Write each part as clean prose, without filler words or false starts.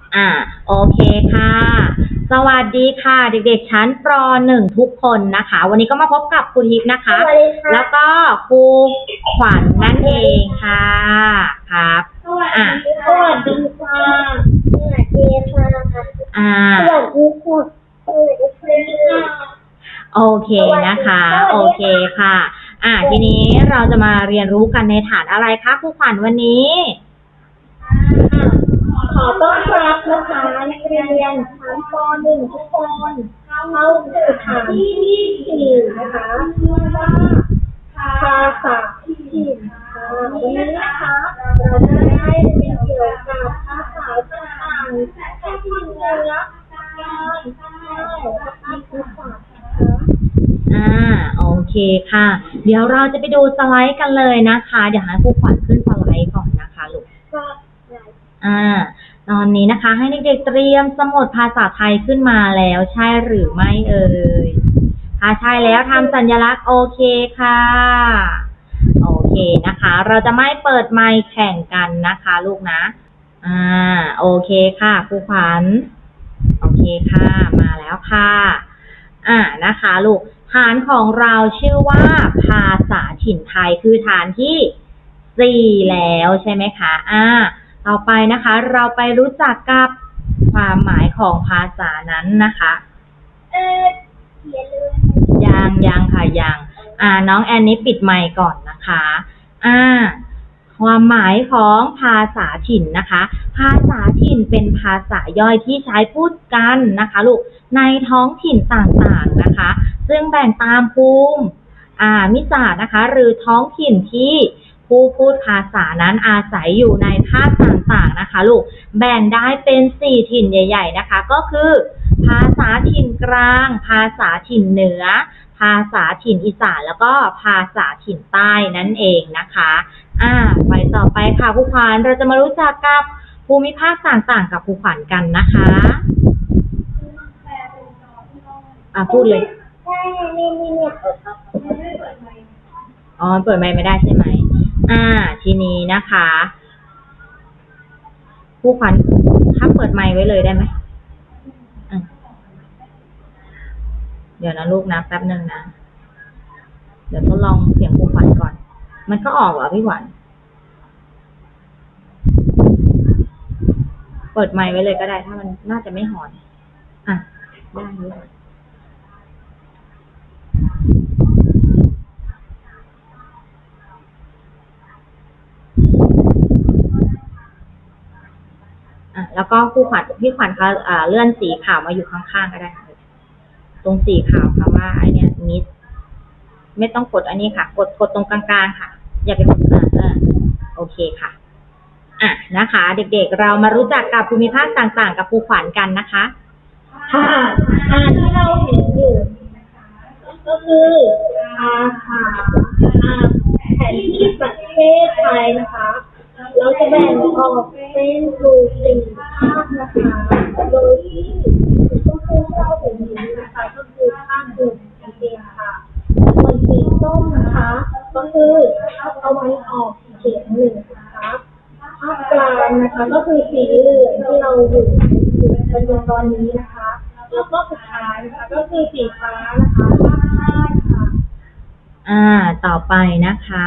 อ่าโอเคค่ะสวัสดีค่ะเด็กๆชั้นป .1 ทุกคนนะคะวันนี้ก็มาพบกับครูทิพย์นะคะแล้วก็ครูขวัญนั่นเองค่ะครับสวัสดีค่ะสวัสดีค่ะสวัสดีค่ะโอเคนะคะโอเคค่ะทีนี้เราจะมาเรียนรู้กันในฐานอะไรคะครูขวัญวันนี้ขอต้อนรับนะคะนักเรียนชั้นป .1 ทุกคนเข้าสู่ฐานที่4นะคะว่าภาษาถิ่นวันนี้นะคะเราจะได้เรียนเกี่ยวกับภาษาต่างๆที่ถิ่นเนื้อการภาษาโอเคค่ะเดี๋ยวเราจะไปดูสไลด์กันเลยนะคะเดี๋ยวให้ครูขวัญขึ้นสไลด์ก่อนนะคะลูกตอนนี้นะคะให้เด็กๆเตรียมสมุดภาษาไทยขึ้นมาแล้วใช่หรือไม่เอ่ยถ้าใช่แล้วทำสัญลักษณ์โอเคค่ะโอเคนะคะเราจะไม่เปิดไมค์แข่งกันนะคะลูกนะโอเคค่ะครูขวัญโอเคค่ะมาแล้วค่ะนะคะลูกฐานของเราชื่อว่าภาษาถิ่นไทยคือฐานที่4แล้วใช่ไหมคะต่อไปนะคะเราไปรู้จักกับความหมายของภาษานั้นนะคะยังค่ะยังน้องแอนนี่ปิดไมค์ก่อนนะคะความหมายของภาษาถิ่นนะคะภาษาถิ่นเป็นภาษาย่อยที่ใช้พูดกันนะคะลูกในท้องถิ่นต่างๆนะคะซึ่งแบ่งตามภูมิมิศาสตร์นะคะหรือท้องถิ่นที่ผู้พูดภาษานั้นอาศัยอยู่ในภาคต่างๆนะคะลูกแบ่งได้เป็น4ถิ่นใหญ่ๆนะคะก็คือภาษาถิ่นกลางภาษาถิ่นเหนือภาษาถิ่นอีสานแล้วก็ภาษาถิ่นใต้นั่นเองนะคะไปต่อไปค่ะครูขวัญเราจะมารู้จักกับภูมิภาคต่างๆกับครูขวัญกันนะคะพูดเลยเปิดไมค์ไม่ได้ใช่ไหมทีนี้นะคะครูขวัญถ้าเปิดไมค์ไว้เลยได้ไหมเดี๋ยวนะลูกนะแป๊บนึงนะเดี๋ยวทดลองเสียงครูขวัญก่อนมันก็ออกเหรอพี่ขวัญเปิดไมค์ไว้เลยก็ได้ถ้ามันน่าจะไม่หอนได้เลยแล้วก็พี่ขวัญคะเลื่อนสีขาวมาอยู่ข้างๆก็ได้ค่ะตรงสีขาวค่ะว่าไอเนี้ยมิดไม่ต้องกดอันนี้ค่ะกดตรงกลางๆค่ะอย่าไปกดโอเคค่ะนะคะเด็กๆเรามารู้จักกับภูมิภาคต่างๆกับครูขวัญกันนะคะที่เราเห็นอยู่ก็คือแผนที่ประเทศไทยนะคะเราจะแบ่งออกเป็น4ภาคนะคะโดยที่ก็คือเราเห็นอยู่นะคะก็คือภาคเหนือนั่นเองค่ะส่วนสีส้มนะคะก็คือภาคตะวันออกเฉียงเหนือนะคะภาคกลางนะคะก็คือสีเหลืองที่เราอยู่กันอยู่ตอนนี้นะคะแล้วก็สุดท้ายนะคะก็คือสีฟ้านะคะภาคใต้ค่ะต่อไปนะคะ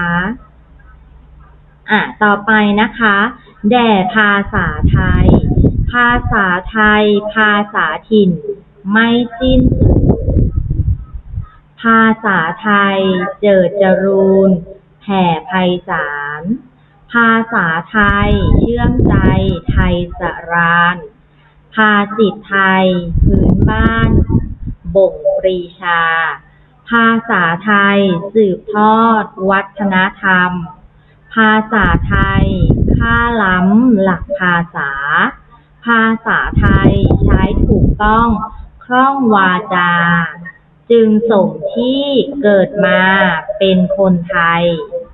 ต่อไปนะคะแด่ภาษาไทยภาษาไทยภาษาถิ่นไม่สิ้นสุดภาษาไทยเจิดจรูนแผ่ไพศาลภาษาไทยเชื่อมใจไทยสรานภาษิตไทยพื้นบ้านบ่งปรีชาภาษาไทยสืบทอดวัฒนธรรมภาษาไทยค่าล้ำหลักภาษาภาษาไทยใช้ถูกต้องคล่องวาจาจึงสมที่เกิดมาเป็นคนไทย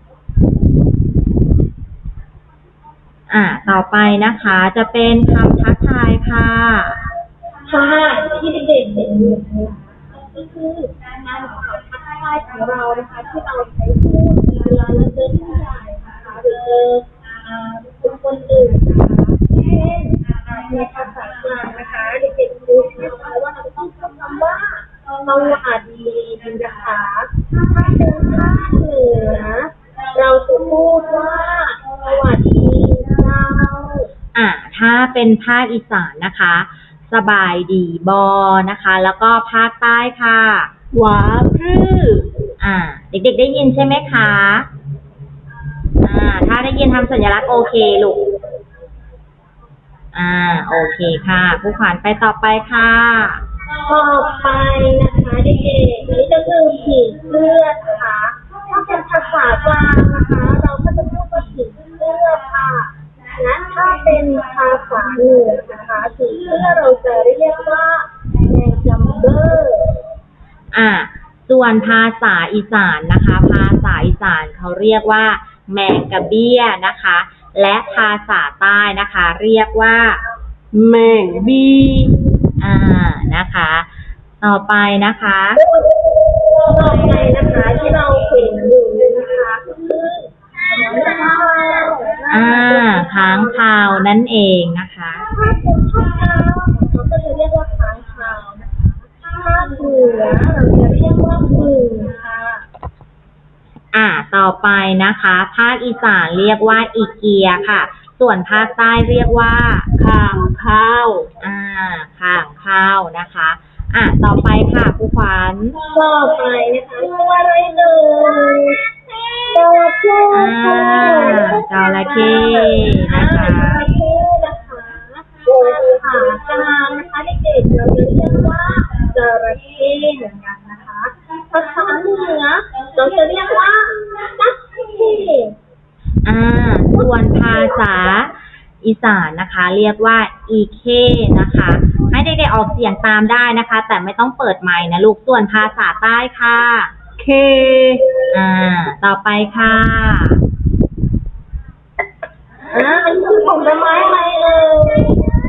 ต่อไปนะคะจะเป็นคำทักทายค่ะที่เด็กๆเห็นอยู่ก็คือการทักทายของเรานะคะที่เราใช้พูดเวลาเราเจอผู้ใหญ่นะคะหรือเจอคนอื่นนะคะเช่นในภาษาเป็นภาคอีสานนะคะ สบายดีบอนะคะ แล้วก็ภาคใต้ค่ะหวาพรือเด็กๆได้ยินใช่ไหมคะถ้าได้ยินทำสัญลักษณ์โอเคลูกโอเคค่ะผู้ขวัญไปต่อไปค่ะต่อไปนะคะเด็กๆนี่ก็คือผีเสื้อนะคะถ้าเป็นภาษากลางนะคะเราก็จะพูดว่าผีเสื้อค่ะงั้นถ้าเป็นภาษาเหนือนะคะผีเสื้อเราจะเรียกว่าแมงจัมเบอร์ส่วนภาษาอีสานนะคะภาษาอีสานเขาเรียกว่าแมงกะเบี้ยนะคะและภาษาใต้นะคะเรียกว่าแมงบีนะคะต่อไปนะคะที่เราเห็นอยู่นะคะคือค้างคาวนั่นเองนะคะถ้าเป็นภาคกลางเราก็จะเรียกว่าค้างคาวนะคะภาคเหนือเราจะเรียกว่าอึ่งค่ะต่อไปนะคะภาคอีสานเรียกว่าอีเกียค่ะส่วนภาคใต้เรียกว่าข่างข้าวข่างข้าวนะคะต่อไปค่ะครูขวัญต่อไปนะคะตัวอะไรเอ่ยจระเข้นะคะขากลางนะคะเด็กๆเราจะเรียกว่าจระเข้เหมือนกันนะคะภาษาเหนือเราจะเรียกว่าจักเข้ส่วนภาษาอีสานนะคะเรียกว่าอีเคนะคะให้เด็กๆออกเสียงตามได้นะคะแต่ไม่ต้องเปิดไมค์นะลูกส่วนภาษาใต้ค่ะเคต่อไปค่ะอันนี้คือผลไม้อะไรเอ่ย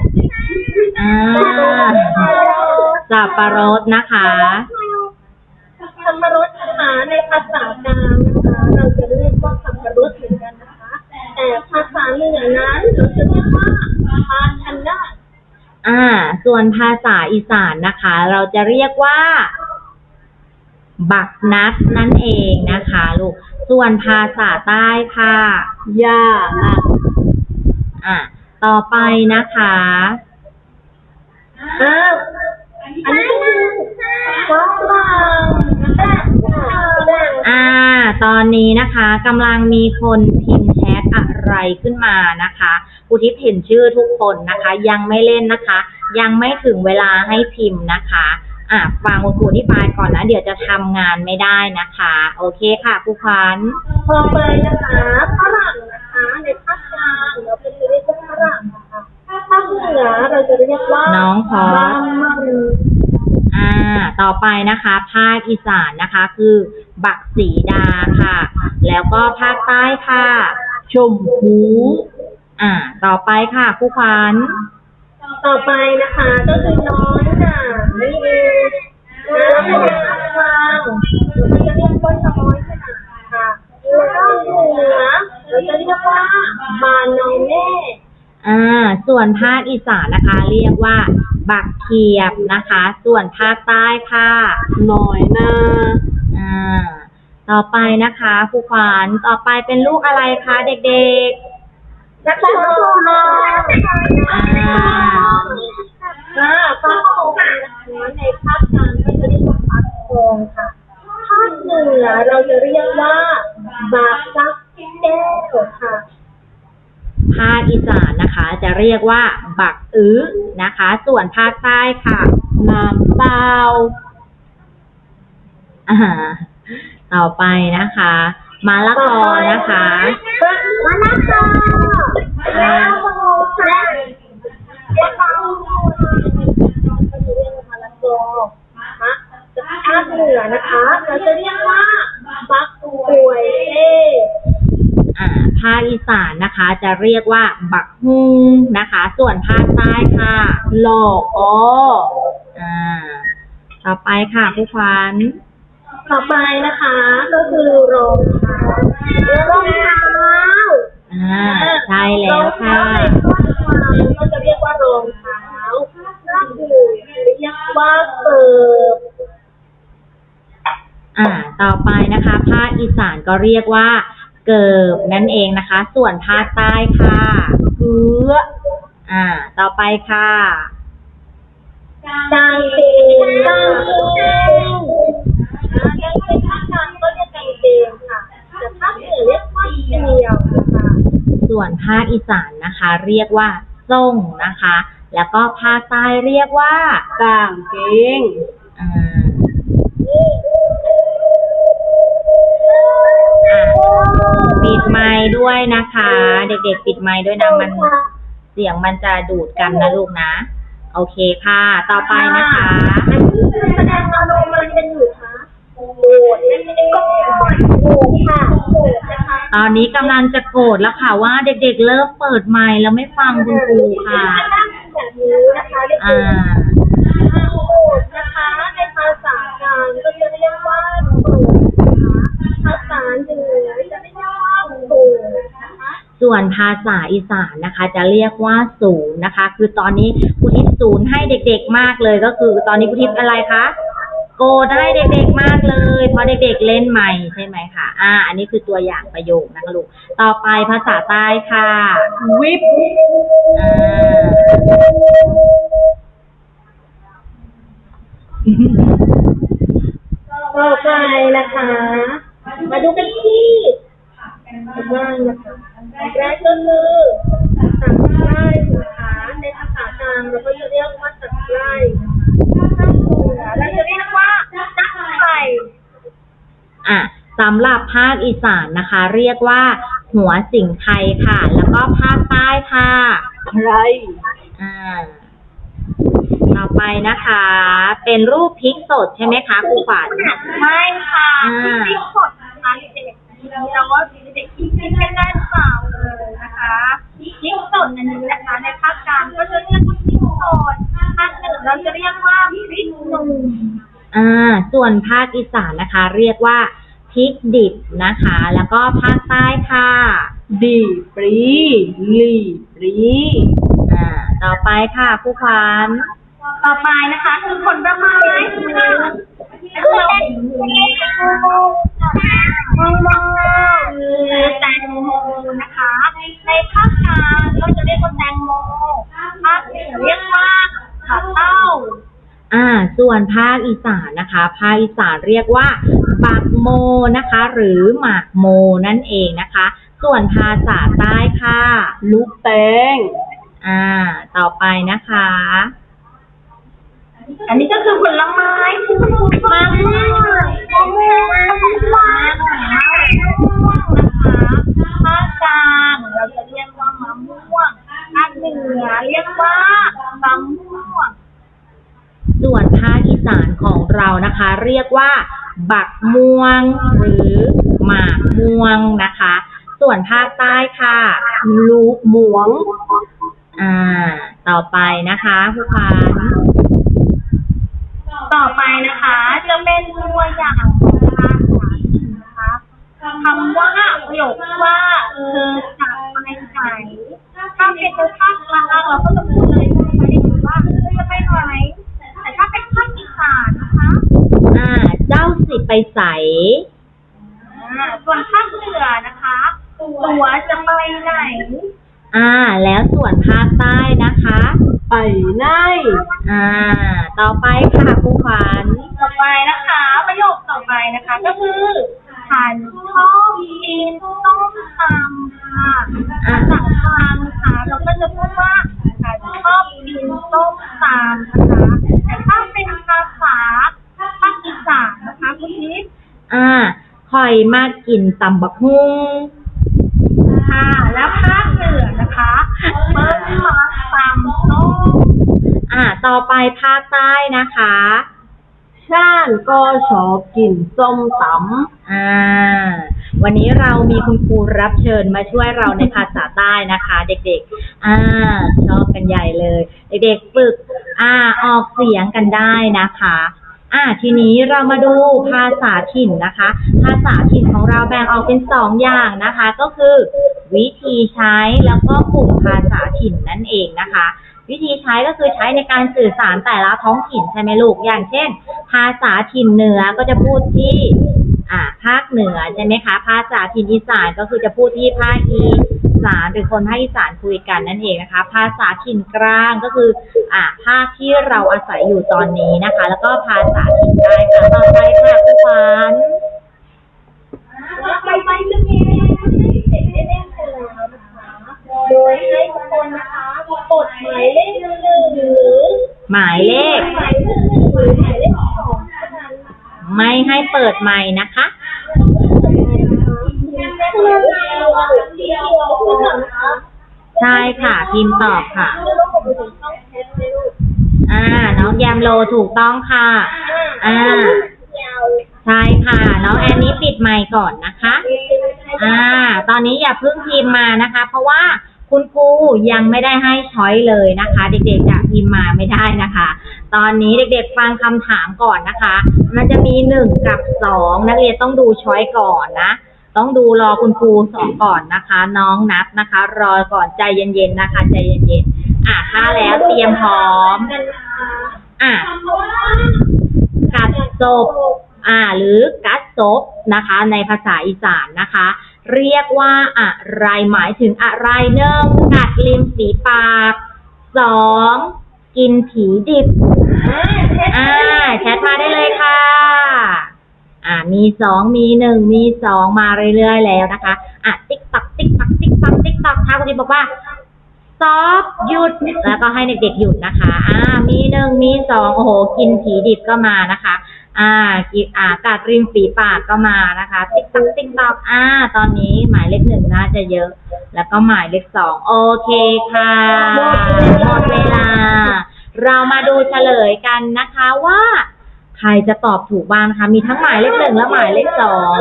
สับปะรดนะคะสับปะรดนะคะในภาษากลางนะคะเราจะเรียกว่าสับปะรดเหมือนกันนะคะแต่ภาษาเหนือนั้นเราจะเรียกว่าปาทันดาส่วนภาษาอีสานนะคะเราจะเรียกว่าบักนัดนั่นเองนะคะลูกส่วนภาษาใต้ค่ะย่าต่อไปนะคะอันนี้คือฝรั่งตอนนี้นะคะกำลังมีคนพิมพ์แชทอะไรขึ้นมานะคะครูทิพย์เห็นชื่อทุกคนนะคะยังไม่เล่นนะคะยังไม่ถึงเวลาให้พิมพ์นะคะฟังครูอธิบายก่อนนะเดี๋ยวจะทำงานไม่ได้นะคะโอเคค่ะครูขวัญต่อไปนะคะฝรั่งนะคะในภาคกลางเราจะเรียกว่าฝรั่งนะคะภาคเหนือเราจะเรียกว่าน้องพอต่อไปนะคะภาคอีสานนะคะคือบักสีดาค่ะแล้วก็ภาคใต้ค่ะชมพูต่อไปค่ะครูขวัญต่อไปนะคะก็คือน้อยนี่เองแล้วก็เป็นภาคกลางเราจะเรียกว่าน้อยค่ะแล้วก็เหนือเราจะเรียกว่าบานน้องแม่ส่วนภาคอีสานนะคะเรียกว่าบักเขียบนะคะส่วนภาคใต้ค่ะน้อยนาต่อไปนะคะครูขวัญต่อไปเป็นลูกอะไรคะเด็กๆฟักทองฟักทองในภาคกลางก็จะเรียกว่าฟักทองค่ะภาคเหนือเราจะเรียกว่าบักซักแก้วค่ะภาคอีสานนะคะจะเรียกว่าบักนะคะส่วนภาคใต้ค่ะน้ำเปล่าต่อไปนะคะมะละกอนะคะมะละกอและภาคเหนือนะคะเราจะเรียกว่าบักกล้วยภาคอีสานนะคะจะเรียกว่าบักฮุงนะคะส่วนภาคใต้ค่ะหลอกต่อไปค่ะครูขวัญต่อไปนะคะก็คือรองเท้าใช่แล้วค่ะก็จะเรียกว่ารองเท้าถ้าคือเรียกว่าเกิบต่อไปนะคะภาคอีสานก็เรียกว่าเกิบนั่นเองนะคะส่วนภาคใต้ค่ะเกือต่อไปค่ะกางเกงกางเกงภาคกลางก็เรียกกางเกงค่ะแต่ภาคเหนือเรียกว่าเดี่ยวค่ะส่วนภาคอีสานนะคะ เรียกว่าส่งนะคะ แล้วก็ภาคใต้เรียกว่ากางเกงปิดไมค์ด้วยนะคะ เด็กๆปิดไมค์ด้วยนะเสียงมันจะดูดกันนะลูกนะโอเคค่ะต่อไปนะคะแสดงอารมณ์อะไรกันอยู่คะโกรธไม่ได้โกรธค่ะโกรธนะคะตอนนี้กำลังจะโกรธแล้วค่ะว่าเด็กๆเริ่มเปิดไมค์แล้วไม่ฟังคุณครูค่ะแบบนี้นะคะเด็กๆโกรธนะคะในภาษากลางก็จะเรียกว่าโกรธนะคะภาษาเหนือจะเรียกว่าโกรธนะคะส่วนภาษาอีสานนะคะจะเรียกว่าศูนย์นะคะคือตอนนี้ครูทิพย์ศูนย์ให้เด็กๆมากเลยก็คือตอนนี้ครูทิพย์อะไรคะโกรธให้เด็กๆมากเลยเพราะเด็กๆเล่นใหม่ใช่ไหมคะอันนี้คือตัวอย่างประโยคนะคะลูกต่อไปภาษาใต้ค่ะวิปต่อไปนะคะมาดูกันที่บ้างนะคะแรกก็คือตักไร่นะคะในภาษากลางเราก็จะเรียกว่าตักไร่เราจะเรียกว่าตักไร่สำหรับภาคอีสานนะคะเรียกว่าหัวสิงไคค่ะแล้วก็ภาคใต้ค่ะใครต่อไปนะคะเป็นรูปพริกสดใช่ไหมคะครูขวัญไม่ค่ะพริกสดนะคะเด็กๆเราว่าเด็กๆกินกันได้หรือเปล่านะคะพริกสดอันนี้นะคะในภาคกลางก็จะเรียกว่าพริกสดภาคเหนือเราจะเรียกว่าพริกหนุ่มส่วนภาคอีสานนะคะเรียกว่าพริกดิบนะคะแล้วก็ภาคใต้ค่ะดีปรีลีปรีต่อไปค่ะครูขวัญต่อไปนะคะคือผลไม้คือแตงโมนะคะในภาคกลางก็จะเรียกว่าแตงโมภาคเหนือเรียกว่าข้าวเต้าส่วนภาคอีสานนะคะภาคอีสานเรียกว่าบักโมนะคะหรือหมากโมนั่นเองนะคะส่วนภาษาใต้ค่ะลูกแตงต่อไปนะคะอันนี้ก็คือผลไม้ที่มะม่วงภาคกลางเราจะเรียกว่ามะม่วงภาคเหนือเรียกว่ามะม่วงส่วนภาคอีสานของเรานะคะเรียกว่าบักม่วงหรือหมากม่วงนะคะส่วนภาคใต้ค่ะลูกหมวงต่อไปนะคะผู้ฟังต่อไปนะคะจะเป็นตัวอย่างของภาษานะคะคำว่าประโยคว่าเธอจากไปไหนถ้าเป็นภาคกลางเราก็จะพูดเลยว่าเธอจะไปไหนแต่ถ้าเป็นภาคอีสานนะคะเจ้าสิไปใสส่วนภาคเหนือนะคะตัวจะไปไหนแล้วส่วนภาคใต้นะคะไปไหนต่อไปค่ะครูขวัญต่อไปนะคะประโยคต่อไปนะคะก็คือฉันชอบกินต้มตำค่ะภาษากลางนะคะเราก็จะพูดว่าฉันชอบกินต้มตำนะคะแต่ถ้าเป็นภาษาภาคอีสานนะคะคุณทิพย์ค่อยมากินตำบักหุ่งค่ะแล้วภาคเหนือนะคะเปิ้ลมาตำส้มต่อไปภาคใต้นะคะฉันก็ชอบกินส้มตำวันนี้เรามีคุณครูรับเชิญมาช่วยเราในภาษาใต้นะคะเด็กๆชอบกันใหญ่เลยเด็กๆฝึกออกเสียงกันได้นะคะทีนี้เรามาดูภาษาถิ่นนะคะภาษาถิ่นของเราแบ่งออกเป็น2อย่างนะคะก็คือวิธีใช้แล้วก็กลุ่มภาษาถิ่นนั่นเองนะคะวิธีใช้ก็คือใช้ในการสื่อสารแต่ละท้องถิ่นใช่ไหมลูกอย่างเช่นภาษาถิ่นเหนือก็จะพูดที่ภาคเหนือใช่ไหมคะภาษาถิ่นอีสานก็คือจะพูดที่ภาคอีสานหรือคนภาคอีสานคุยกันนั่นเองนะคะภาษาถิ่นกลางก็คือภาคที่เราอาศัยอยู่ตอนนี้นะคะ แล้วก็ภาษาถิ่นใต้ค่ะต่อไปค่ะคุณขวัญไปจะมีเด็กได้เล่นกันแล้วนะคะโดยให้ทุกคนนะคะกดหมายเลข1หรือหมายเลข 2เท่านั้นไม่ให้เปิดไมค์นะคะใช่ค่ะพิมพ์ตอบค่ะน้องแยมโลถูกต้องค่ะใช่ค่ะน้องแอนนี้ปิดไมค์ก่อนนะคะตอนนี้อย่าเพิ่งพิมพ์มานะคะเพราะว่าคุณครูยังไม่ได้ให้ช้อยเลยนะคะเด็กๆจะพิมพ์มาไม่ได้นะคะตอนนี้เด็กๆฟังคำถามก่อนนะคะมันจะมี1 กับ 2นักเรียนต้องดูช้อยก่อนนะต้องดูรอคุณครูสอนก่อนนะคะน้องนับนะคะรอก่อนใจเย็นๆนะคะใจเย็นๆถ้าแล้วเตรียมพร้อมกัดศพหรือกัดศพนะคะในภาษาอีสานนะคะเรียกว่าอะไรหมายถึงอะไร1กัดริมฝีปาก2กินผีดิบแชทมาได้เลยค่ะมี2มี1มี2มาเรื่อยๆแล้วนะคะติ๊กตักติ๊กตักติ๊กตักติ๊กตักถ้าคุณดิบอกว่าซอฟหยุดแล้วก็ให้เด็กๆหยุดนะคะมี1มี2โอ้โหกินผีดิบก็มานะคะกัดริมฝีปากก็มานะคะติ๊กตักติ๊กตักตอนนี้หมายเลข1น่าจะเยอะแล้วก็หมายเลข2โอเคค่ะหมดเวลาเรามาดูเฉลยกันนะคะว่าใครจะตอบถูกบ้างนะคะมีทั้งหมายเลข1และหมายเลข2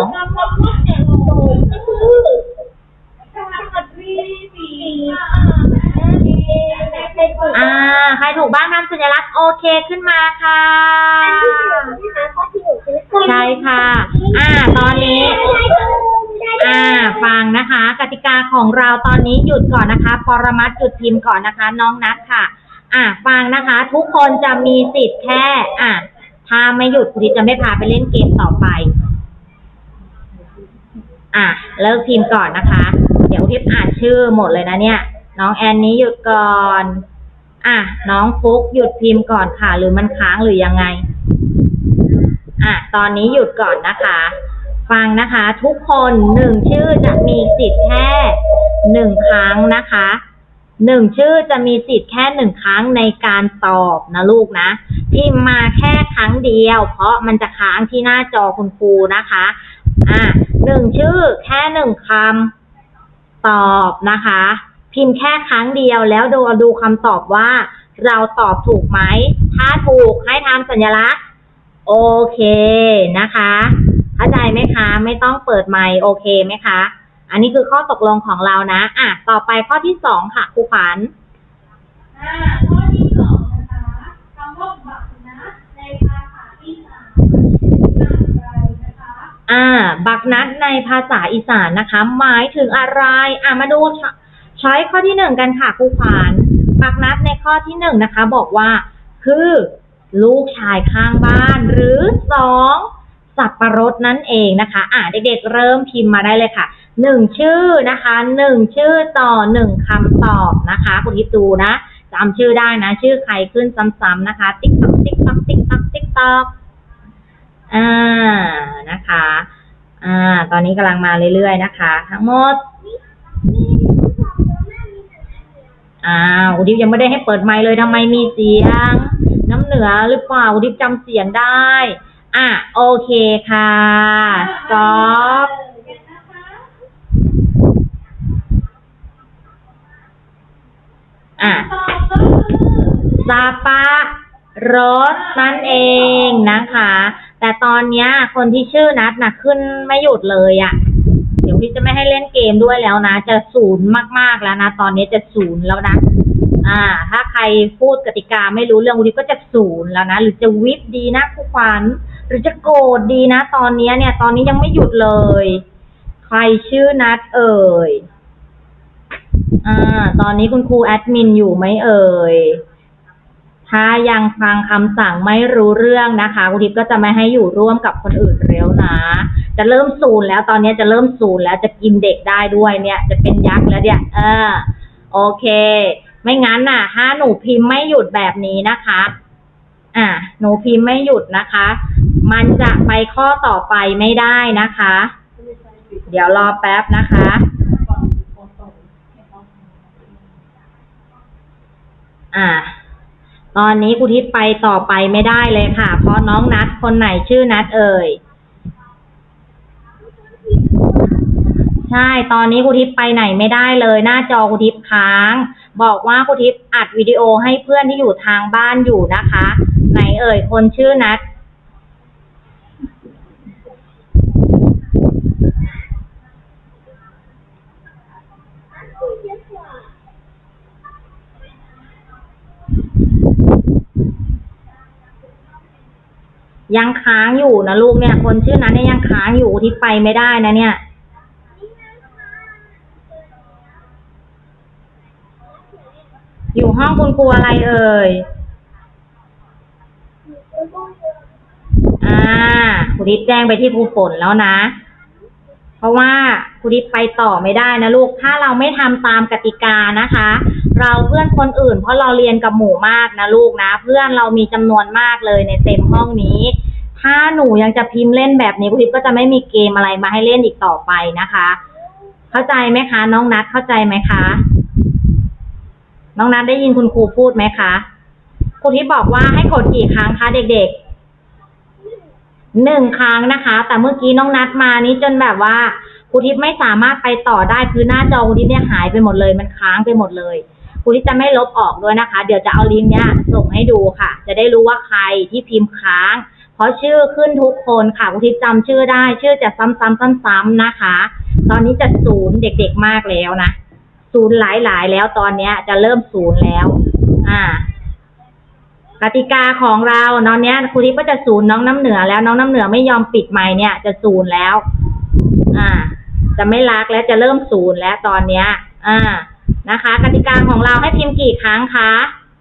ใครถูกบ้างทำสัญลักษณ์โอเคขึ้นมาค่ะใช่ค่ะตอนนี้ฟังนะคะกติกาของเราตอนนี้หยุดก่อนนะคะปรมัตถ์หยุดพิมพ์ก่อนนะคะน้องนัทค่ะฟังนะคะทุกคนจะมีสิทธิ์แค่ถ้าไม่หยุดคุณจะไม่พาไปเล่นเกมต่อไปเลิกพิมพ์ก่อนนะคะเดี๋ยวทิพย์อ่านชื่อหมดเลยนะเนี่ยน้องแอนนี้หยุดก่อนน้องฟุกหยุดพิมพ์ก่อนค่ะหรือมันค้างหรือยังไงตอนนี้หยุดก่อนนะคะฟังนะคะทุกคน1ชื่อจะมีสิทธิ์แค่1ครั้งนะคะ1ชื่อจะมีสิทธิ์แค่1ครั้งในการตอบนะลูกนะพิมพ์มาแค่ครั้งเดียวเพราะมันจะค้างที่หน้าจอคุณครูนะคะ1ชื่อแค่1คำตอบนะคะพิมพ์แค่ครั้งเดียวแล้วดูคำตอบว่าเราตอบถูกไหมถ้าถูกให้ทำสัญลักษณ์โอเคนะคะเข้าใจไหมคะไม่ต้องเปิดไมค์โอเคไหมคะอันนี้คือข้อตกลงของเรานะต่อไปข้อที่2ค่ะครูขวัญข้อที่2นะคะคำว่าบักนัดในภาษาอีสานอะไรนะคะบักนัดในภาษาอีสานนะคะหมายถึงอะไรมาดูช้อยข้อที่1กันค่ะครูขวัญบักนัดในข้อที่1นะคะบอกว่าคือลูกชายข้างบ้านหรือ2สับปะรดนั่นเองนะคะเด็กๆเริ่มพิมพ์มาได้เลยค่ะ1ชื่อนะคะ1ชื่อต่อ1คำตอบนะคะคุณทิพย์ดูนะจำชื่อได้นะชื่อใครขึ้นซ้ำๆนะคะติ๊กต๊อกติ๊กต๊อกติ๊กต๊อกติ๊กต๊อกนะคะตอนนี้กำลังมาเรื่อยๆนะคะทั้งหมดคุณทิพย์ยังไม่ได้ให้เปิดไมค์เลยทำไมมีเสียงน้ำเหนือหรือเปล่าคุณทิพย์จำเสียงได้โอเคค่ะซอฟซาปะรถนั่นเองนะคะแต่ตอนนี้คนที่ชื่อนัทขึ้นไม่หยุดเลยเดี๋ยวพี่จะไม่ให้เล่นเกมด้วยแล้วนะจะ0มากๆแล้วนะตอนนี้จะ0แล้วนะถ้าใครพูดกติกาไม่รู้เรื่องวันนี้ก็จะ0แล้วนะหรือจะวิปดีนะครูขวัญหรือจะโกรธดีนะตอนนี้เนี่ยตอนนี้ยังไม่หยุดเลยใครชื่อนัทเอ่ยตอนนี้คุณครูแอดมินอยู่ไหมเอ่ยถ้ายังฟังคำสั่งไม่รู้เรื่องนะคะครูทิพย์ก็จะไม่ให้อยู่ร่วมกับคนอื่นแล้วนะจะเริ่มศูนย์แล้วตอนนี้จะเริ่มศูนย์แล้วจะกินเด็กได้ด้วยเนี่ยจะเป็นยักษ์แล้วเนี่ยโอเคไม่งั้นน่ะถ้าหนูพิมพ์ไม่หยุดแบบนี้นะคะหนูพิมพ์ไม่หยุดนะคะมันจะไปข้อต่อไปไม่ได้นะคะเดี๋ยวรอแป๊บนะคะตอนนี้ครูทิพย์ไปต่อไปไม่ได้เลยค่ะเพราะน้องนัทคนไหนชื่อนัทเอ่ยใช่ตอนนี้ครูทิพย์ไปไหนไม่ได้เลยหน้าจอครูทิพย์ค้างบอกว่าครูทิพย์อัดวิดีโอให้เพื่อนที่อยู่ทางบ้านอยู่นะคะไหนเอ่ยคนชื่อนัทยังค้างอยู่นะลูกเนี่ยคนชื่อนั้นเนี่ยยังค้างอยู่ที่ไปไม่ได้นะเนี่ยอยู่ห้องคุณครูอะไรเอ่ยครูทิพย์แจ้งไปที่ครูฝนแล้วนะเพราะว่าครูทิพย์ไปต่อไม่ได้นะลูกถ้าเราไม่ทำตามกติกานะคะเราเพื่อนคนอื่นเพราะเราเรียนกับหมู่มากนะลูกนะเพื่อนเรามีจำนวนมากเลยในเต็มห้องนี้ถ้าหนูยังจะพิมพ์เล่นแบบนี้ครูทิพย์ก็จะไม่มีเกมอะไรมาให้เล่นอีกต่อไปนะคะเข้าใจไหมคะน้องนัทเข้าใจไหมคะน้องนัทได้ยินคุณครูพูดไหมคะครูทิพย์บอกว่าให้กดกี่ครั้งคะเด็กๆ1 ครั้งนะคะแต่เมื่อกี้น้องนัทมานี้จนแบบว่าครูทิพย์ไม่สามารถไปต่อได้คือหน้าจอครูทิพย์เนี่ยหายไปหมดเลยมันค้างไปหมดเลยครูทิพย์จะไม่ลบออกด้วยนะคะเดี๋ยวจะเอาลิงก์เนี้ยส่งให้ดูค่ะจะได้รู้ว่าใครที่พิมพ์ค้างเพราะชื่อขึ้นทุกคนค่ะครูทิพย์จำชื่อได้ชื่อจะซ้ำๆนะคะตอนนี้จะศูนย์เด็กๆมากแล้วนะศูนย์หลายแล้วตอนเนี้ยจะเริ่มศูนย์แล้วกติกาของเราตอนเนี้ยครูทิพย์ก็จะศูนย์น้องน้ำเหนือแล้วน้องน้ำเหนือไม่ยอมปิดไมค์เนี่ยจะศูนย์แล้วจะไม่รักแล้วจะเริ่มศูนย์แล้วตอนเนี้ยนะคะกติกาของเราให้พิมพ์กี่ครั้งคะ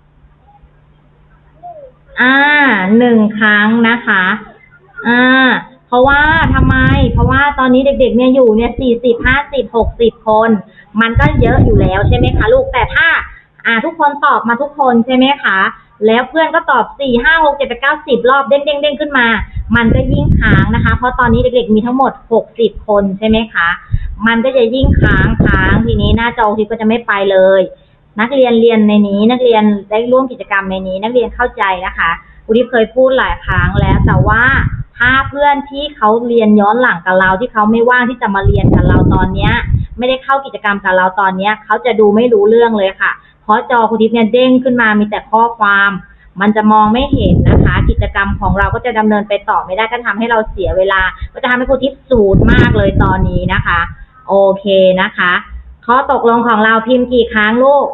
1 ครั้งนะคะเพราะว่าทำไมเพราะว่าตอนนี้เด็กๆเนี่ยอยู่เนี่ย40 50 60คนมันก็เยอะอยู่แล้วใช่ไหมคะลูกแต่ถ้าทุกคนตอบมาทุกคนใช่ไหมคะแล้วเพื่อนก็ตอบ4 5 6 7 8 9 10รอบเด้งขึ้นมามันก็ยิ่งค้างนะคะเพราะตอนนี้เด็กๆมีทั้งหมด60คนใช่ไหมคะมันก็จะยิ่งค้างทีนี้หน้าจอทิพย์ก็จะไม่ไปเลยนักเรียนเรียนในนี้นักเรียนได้ร่วมกิจกรรมในนี้นักเรียนเข้าใจนะคะครูทิพย์เคยพูดหลายครั้งแล้วแต่ว่าถ้าเพื่อนที่เขาเรียนย้อนหลังกับเราที่เขาไม่ว่างที่จะมาเรียนกับเราตอนเนี้ยไม่ได้เข้ากิจกรรมกับเราตอนเนี้ยเขาจะดูไม่รู้เรื่องเลยค่ะเพราะจอครูทิพย์เนี่ยเด้งขึ้นมามีแต่ข้อความมันจะมองไม่เห็นนะคะกิจกรรมของเราก็จะดำเนินไปต่อไม่ได้ก็ทำให้เราเสียเวลาก็จะทำให้ครูทิพย์ศูนย์มากเลยตอนนี้นะคะโอเคนะคะข้อตกลงของเราพิมพ์กี่ครั้งลูก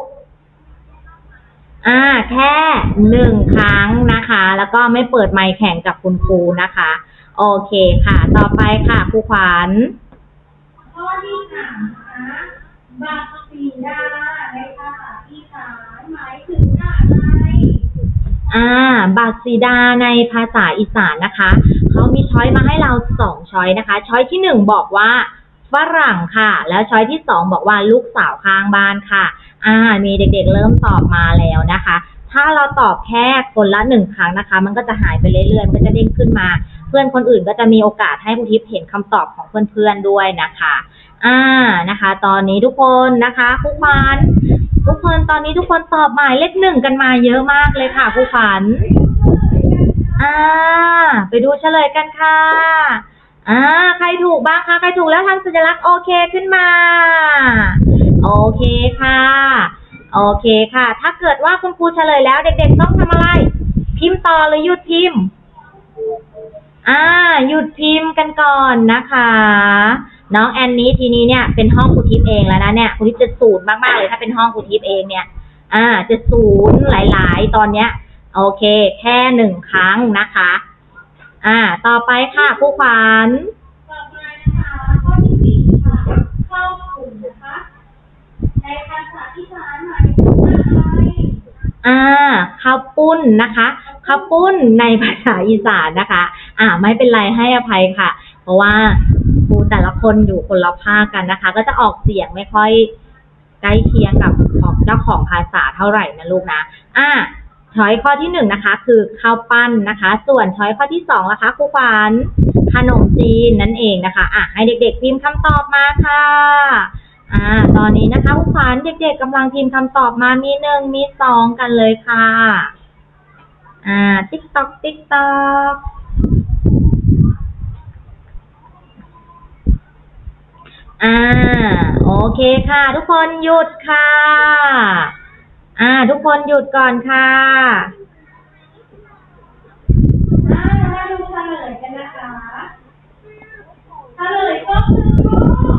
แค่1 ครั้งนะคะแล้วก็ไม่เปิดไมค์แข่งกับคุณครูนะคะโอเคค่ะต่อไปค่ะครูขวัญข้อที่3นะคะบักสีดาในภาษาอีสานหมายถึงอะไรบักสีดาในภาษาอีสานนะคะเขามีช้อยมาให้เรา2ช้อยนะคะช้อยที่1บอกว่าฝรั่งค่ะแล้วช้อยที่2บอกว่าลูกสาวข้างบ้านค่ะมีเด็กๆเริ่มตอบมาแล้วนะคะถ้าเราตอบแค่คนละ1 ครั้งนะคะมันก็จะหายไปเรื่อยๆมันก็จะเด้งขึ้นมาเพื่อนคนอื่นก็จะมีโอกาสให้ครูทิพย์เห็นคำตอบของเพื่อนๆด้วยนะคะนะคะตอนนี้ทุกคนนะคะครูขวัญทุกคนตอนนี้ทุกคนตอบหมายเลข1กันมาเยอะมากเลยค่ะครูขวัญไปดูเฉลยกันค่ะใครถูกบ้างคะใครถูกแล้วทำสัญลักษณ์โอเคขึ้นมาโอเคค่ะโอเคค่ะถ้าเกิดว่าคุณครูเฉลยแล้วเด็กๆต้องทำอะไรพิมพ์ต่อหรือหยุดพิมพ์หยุดพิมพ์กันก่อนนะคะน้องแอนนี้ทีนี้เนี่ยเป็นห้องครูทิพย์เองแล้วนะเนี่ยครูทิพย์จะศูนย์มากๆเลยถ้าเป็นห้องครูทิพย์เองเนี่ยจะศูนย์หลายๆตอนเนี้ยโอเคแค่1 ครั้งนะคะต่อไปค่ะครูขวัญต่อไปนะคะข้อที่4ค่ะเข้ากลุ่มนะคะในภาษาอีสานหมายถึงอะไรข้าวปุ้นนะคะข้าวปุ้นในภาษาอีสานนะคะไม่เป็นไรให้อภัยค่ะเพราะว่าครูแต่ละคนอยู่คนละภาคกันนะคะก็จะออกเสียงไม่ค่อยใกล้เคียงกับของเจ้าของภาษาเท่าไหร่นะลูกนะช้อยข้อที่1นะคะคือข้าวปั้นนะคะส่วนช้อยข้อที่2นะคะครูขวัญขนมจีนนั่นเองนะคะให้เด็กๆพิมพ์คำตอบมาค่ะตอนนี้นะคะครูขวัญเด็กๆกำลังพิมพ์คำตอบมามี1มี2กันเลยค่ะติ๊กต๊อกโอเคค่ะทุกคนหยุดค่ะทุกคนหยุดก่อนค่ะมาดูเฉลยกันนะคะเฉลยก็คือข้อ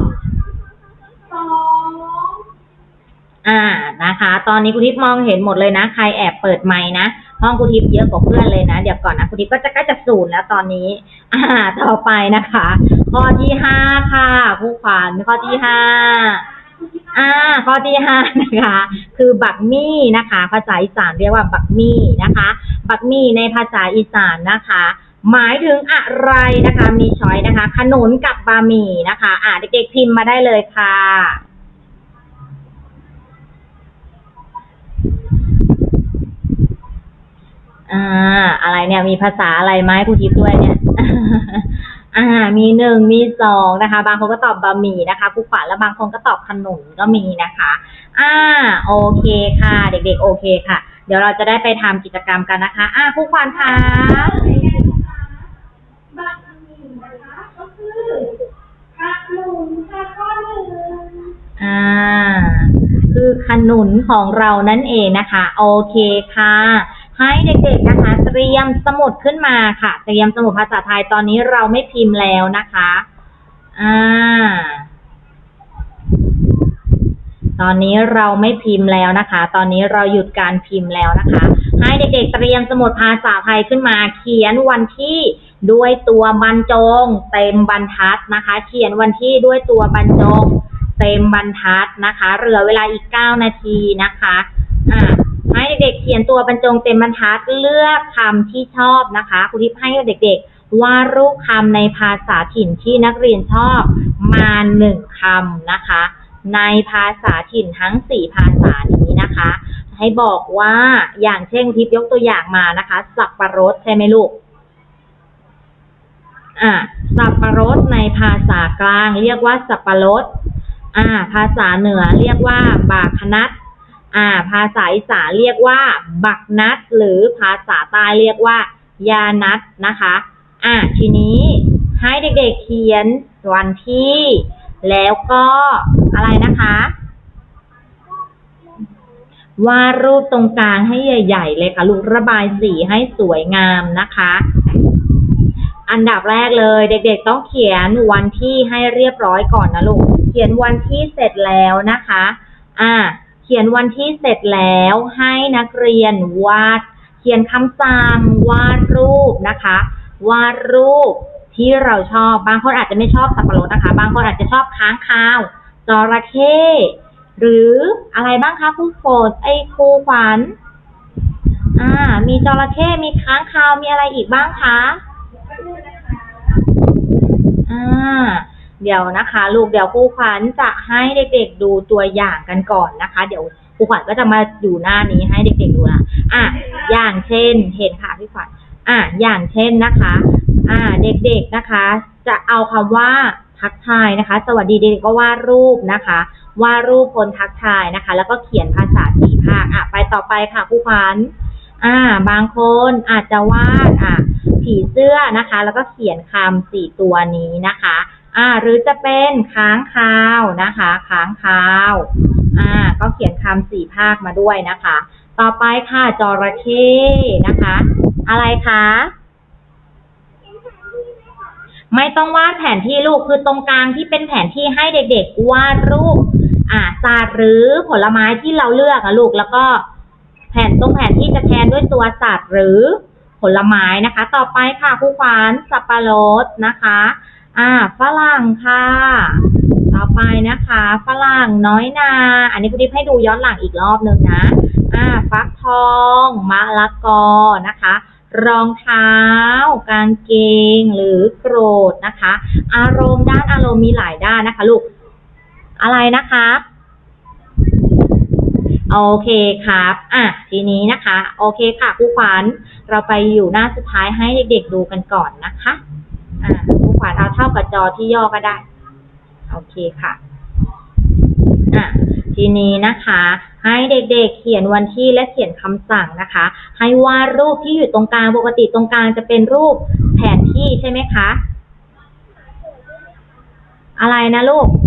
2 นะคะตอนนี้ครูทิพย์มองเห็นหมดเลยนะใครแอบเปิดไมค์นะห้องครูทิพย์เยอะกว่าเพื่อนเลยนะเดี๋ยวก่อนนะครูทิพย์ก็จะใกล้จะ0แล้วตอนนี้ต่อไปนะคะข้อที่5ค่ะครูขวัญข้อที่5ข้อที่5นะคะคือบักมี่นะคะภาษาอีสานเรียกว่าบักมี่นะคะบักมี่ในภาษาอีสานนะคะหมายถึงอะไรนะคะมีช้อยนะคะขนุนกับบะหมี่นะคะเด็กๆพิมพ์มาได้เลยค่ะอะไรเนี่ยมีภาษาอะไรไหมครูทิพย์ด้วยเนี่ยมี1มี2นะคะบางคนก็ตอบบะหมี่นะคะครูขวัญแล้วบางคนก็ตอบขนมก็มีนะคะโอเคค่ะเด็กๆโอเคค่ะเดี๋ยวเราจะได้ไปทำกิจกรรมกันนะคะครูขวัญค่ะบะหมี่นะคะก็คือขนุนค่ะข้อ1 คือขนุนของเรานั่นเองนะคะโอเคค่ะให้เด็กๆนะคะเตรียมสมุดขึ้นมาค่ะเตรียมสมุดภาษาไทยตอนนี้เราไม่พิมพ์แล้วนะคะตอนนี้เราไม่พิมพ์แล้วนะคะตอนนี้เราหยุดการพิมพ์แล้วนะคะให้เด็กๆเตรียมสมุดภาษาไทยขึ้นมาเขียนวันที่ด้วยตัวบรรจงเต็มบรรทัดนะคะเขียนวันที่ด้วยตัวบรรจงเต็มบรรทัดนะคะเหลือเวลาอีก9นาทีนะคะให้เด็กๆเขียนตัวบรรจงเต็มบรรทัดเลือกคำที่ชอบนะคะครูทิพย์ให้เด็กๆวาดรูปคำในภาษาถิ่นที่นักเรียนชอบมา1คำนะคะในภาษาถิ่นทั้ง4ภาษานี้นะคะให้บอกว่าอย่างเช่นครูทิพย์ยกตัวอย่างมานะคะสับปะรดใช่ไหมลูกสับปะรดในภาษากลางเรียกว่าสับปะรดภาษาเหนือเรียกว่าบากขนัดภาษาอีสานเรียกว่าบักนัดหรือภาษาใต้เรียกว่ายานัดนะคะทีนี้ให้เด็กๆเขียนวันที่แล้วก็อะไรนะคะวาดรูปตรงกลางให้ใหญ่ๆเลยค่ะลูกระบายสีให้สวยงามนะคะอันดับแรกเลยเด็กๆต้องเขียนวันที่ให้เรียบร้อยก่อนนะลูกเขียนวันที่เสร็จแล้วนะคะเขียนวันที่เสร็จแล้วให้นักเรียนวาดเขียนคำสั่งวาดรูปนะคะวาดรูปที่เราชอบบางคนอาจจะไม่ชอบสับปะรดนะคะบางคนอาจจะชอบค้างคาวจระเข้หรืออะไรบ้างคะครูฝนครูขวัญมีจระเข้มีค้างคาวมีอะไรอีกบ้างคะเดี๋ยวนะคะลูกเดี๋ยวครูขวัญจะให้เด็กๆดูตัวอย่างกันก่อนนะคะเดี๋ยวครูขวัญก็จะมาอยู่หน้านี้ให้เด็กๆดูนะอย่างเช่นเห็นค่ะพี่ขวัญอย่างเช่นนะคะเด็กๆนะคะจะเอาคำว่าทักทายนะคะสวัสดีเด็กๆก็วาดรูปนะคะวาดรูปคนทักทายนะคะแล้วก็เขียนภาษา4ภาคไปต่อไปค่ะครูขวัญบางคนอาจจะวาดผีเสื้อนะคะแล้วก็เขียนคำ4ตัวนี้นะคะหรือจะเป็นค้างคาวนะคะค้างคาวก็เขียนคำ4ภาคมาด้วยนะคะต่อไปค่ะจระเข้นะคะอะไรคะไม่ต้องวาดแผนที่ลูกคือตรงกลางที่เป็นแผนที่ให้เด็กๆวาดรูปสัตว์หรือผลไม้ที่เราเลือกลูกแล้วก็แผนที่จะแทนด้วยตัวสัตว์หรือผลไม้นะคะต่อไปค่ะครูขวัญสับปะรดนะคะฝรั่งค่ะต่อไปนะคะฝรั่งน้อยนาอันนี้คุณทิพย์ให้ดูย้อนหลังอีกรอบหนึ่งนะฟักทองมะละกอนะคะรองเท้ากางเกงหรือโกรธนะคะอารมณ์ด้านอารมณ์มีหลายด้านนะคะลูกอะไรนะคะโอเคครับทีนี้นะคะโอเคค่ะครูขวัญเราไปอยู่หน้าสุดท้ายให้เด็กๆดูกันก่อนนะคะครูขวัญเอาเท่ากับจอที่ย่อก็ได้โอเคค่ะทีนี้นะคะให้เด็กๆเขียนวันที่และเขียนคำสั่งนะคะให้วาดรูปที่อยู่ตรงกลางปกติตรงกลางจะเป็นรูปแผนที่ใช่ไหมคะอะไรนะลูก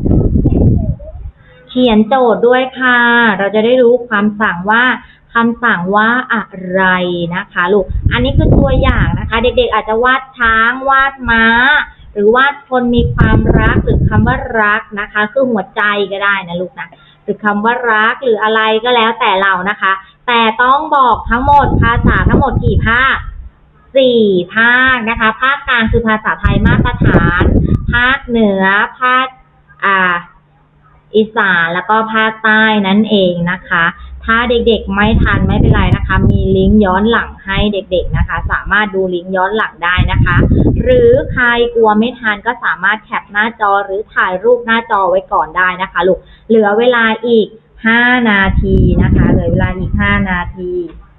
เขียนโจทย์ด้วยค่ะเราจะได้รู้คำสั่งว่าอะไรนะคะลูกอันนี้คือตัวอย่างนะคะเด็กๆอาจจะวาดช้างวาดม้าหรือวาดคนมีความรักหรือคำว่ารักนะคะคือหัวใจก็ได้นะลูกนะหรือคำว่ารักหรืออะไรก็แล้วแต่เรานะคะแต่ต้องบอกทั้งหมดภาษาทั้งหมดกี่ภาค4 ภาคนะคะภาคกลางคือภาษาไทยมาตรฐานภาคเหนือภาคอีสานแล้วก็ภาคใต้นั่นเองนะคะถ้าเด็กๆไม่ทันไม่เป็นไรนะคะมีลิงก์ย้อนหลังให้เด็กๆนะคะสามารถดูลิงก์ย้อนหลังได้นะคะหรือใครกลัวไม่ทันก็สามารถแคปหน้าจอหรือถ่ายรูปหน้าจอไว้ก่อนได้นะคะลูกเหลือเวลาอีก5 นาทีนะคะเหลือเวลาอีก5 นาที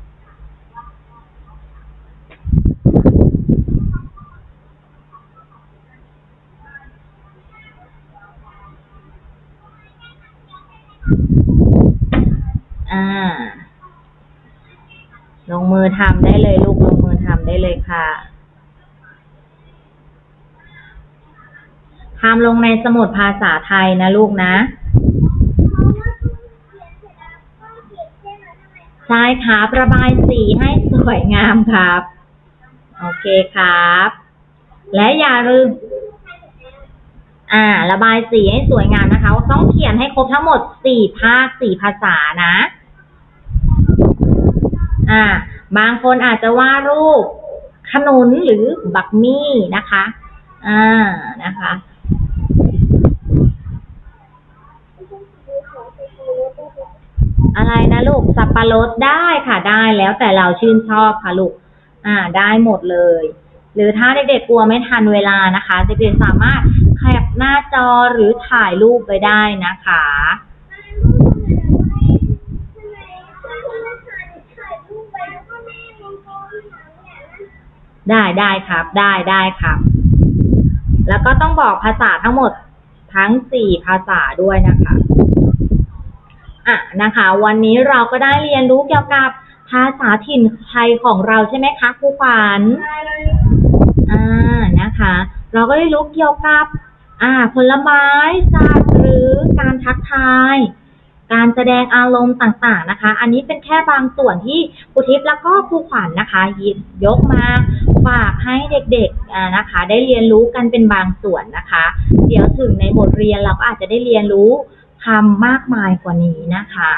ลงมือทำได้เลยลูกลงมือทำได้เลยค่ะทำลงในสมุดภาษาไทยนะลูกนะใช่ครับระบายสีให้สวยงามครับโอเคครับและอย่าลืมระบายสีให้สวยงามนะคะต้องเขียนให้ครบทั้งหมด4 ภาค 4 ภาษานะบางคนอาจจะวาดรูปขนุนหรือบักมี่นะคะนะคะอะไรนะลูกสับปะรดได้ค่ะได้แล้วแต่เราชื่นชอบค่ะลูกได้หมดเลยหรือถ้าเด็กๆกลัวไม่ทันเวลานะคะเด็กๆสามารถแคปหน้าจอหรือถ่ายรูปไปได้นะคะได้ครับได้ครับแล้วก็ต้องบอกภาษาทั้งหมดทั้ง4 ภาษาด้วยนะคะนะคะวันนี้เราก็ได้เรียนรู้เกี่ยวกับภาษาถิ่นไทยของเราใช่ไหมคะครูขวัญนะคะเราก็ได้รู้เกี่ยวกับผลไม้สัตว์หรือการทักทายการแสดงอารมณ์ต่างๆนะคะอันนี้เป็นแค่บางส่วนที่ครูทิพย์แล้วก็ครูขวัญนะคะหยิบยกมาฝากให้เด็กๆนะคะได้เรียนรู้กันเป็นบางส่วนนะคะเดี๋ยวถึงในบทเรียนเราก็อาจจะได้เรียนรู้คำมากมายกว่านี้นะคะ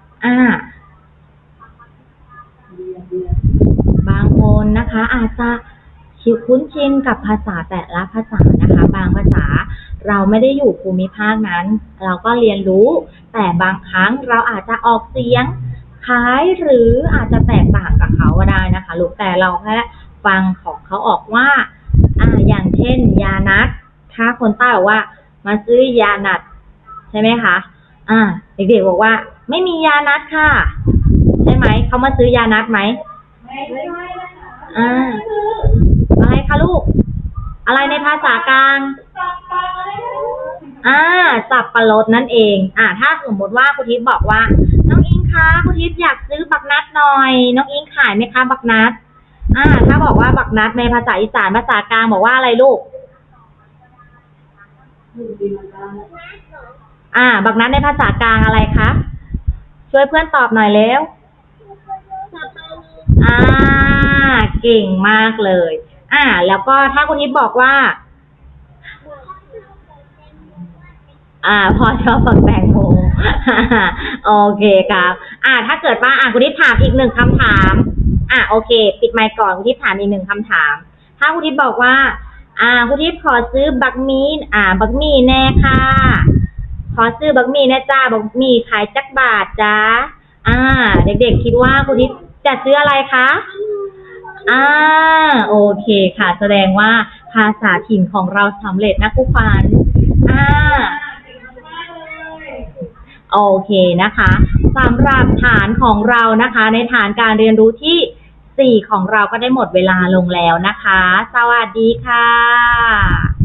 บางคนนะคะอาจจะคุ้นชินกับภาษาแต่ละภาษานะคะบางภาษาเราไม่ได้อยู่ภูมิภาคนั้นเราก็เรียนรู้แต่บางครั้งเราอาจจะออกเสียงคล้ายหรืออาจจะแตกต่างกับเขาก็ได้นะคะลูกแต่เราแค่ฟังของเขาออกว่าอย่างเช่นยานัดถ้าคนใต้บอกว่ามาซื้อยานัดใช่ไหมคะเด็กๆบอกว่าไม่มียานัดค่ะใช่ไหมเขามาซื้อยานัดไหมไม่ใช่อะไรคะลูกอะไรในภาษากลางสับปะรดนั่นเองถ้าสมมติว่าครูทิพย์บอกว่าน้องอิงคะครูทิพย์อยากซื้อบักนัดหน่อยน้องอิงขายไหมคะบักนัดถ้าบอกว่าบักนัดในภาษาอีสานภาษากลางบอกว่าอะไรลูกบักนัดในภาษากลางอะไรคะช่วยเพื่อนตอบหน่อยเร็วเก่งมากเลยแล้วก็ถ้าคุณทิพย์บอกว่าพอชอบฝักแตงโมโอเคครับถ้าเกิดว่าคุณทิพย์ถามอีก1 คำถามโอเคปิดไมค์ก่อนคุณทิพย์ถามอีก1 คำถามถ้าคุณทิพย์บอกว่าคุณทิพย์ขอซื้อบักมี่บักมี่แน่ค่ะ ขอซื้อบักมี่แน่จ้าบักมี่ขายจักบาทจ้าเด็กๆคิดว่าคุณทิพย์จะซื้ออะไรคะโอเคค่ะแสดงว่าภาษาถิ่นของเราสำเร็จนะครูขวัญโอเคนะคะสำหรับฐานของเรานะคะในฐานการเรียนรู้ที่4ของเราก็ได้หมดเวลาลงแล้วนะคะสวัสดีค่ะ